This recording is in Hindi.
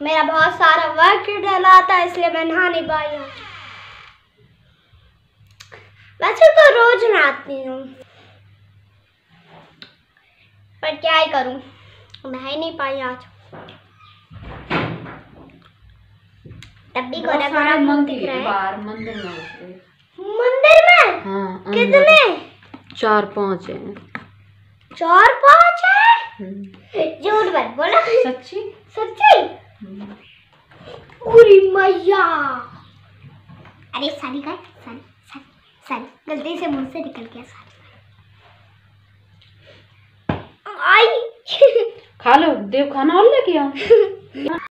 मेरा बहुत सारा वर्क डला था इसलिए मैं नहा नहीं पाई। वैसे तो रोज नहाती हूँ पर क्या ही करूँ, नहा ही नहीं पाई आज। तब भी गोरा गोरा मुंह दिख रहा है। बाहर मंदिर में। मंदिर में? हाँ। कितने? 4-5 है। 4-5 है? झूठ मत बोलो। सच्ची सच्ची? पूरी मैया। अरे सारी का सारी गलती से मुंह से निकल गया सारी। आई खा लो, देव खाना और लेके आओ।